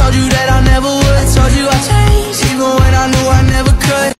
told you that I never would. Told you I changed, even when I knew I never could.